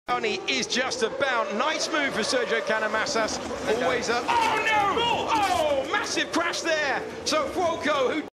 is just about. Nice move for Sergio Canamasas. Always a... Oh, no! Oh, massive crash there. So Fuoco, who...